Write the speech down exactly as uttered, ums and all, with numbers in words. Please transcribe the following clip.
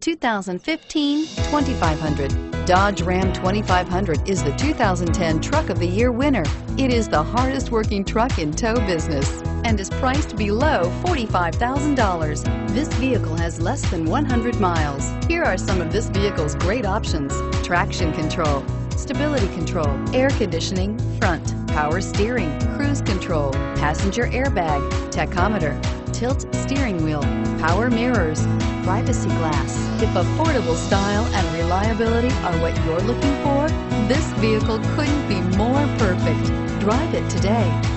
two thousand fifteen twenty-five hundred. Dodge Ram twenty-five hundred is the two thousand ten Truck of the Year winner. It is the hardest working truck in tow business and is priced below forty-five thousand dollars. This vehicle has less than one hundred miles. Here are some of this vehicle's great options: traction control, stability control, air conditioning, front, power steering, cruise control, passenger airbag, tachometer, tilt steering wheel, power mirrors, privacy glass. If affordable style and reliability are what you're looking for, this vehicle couldn't be more perfect. Drive it today.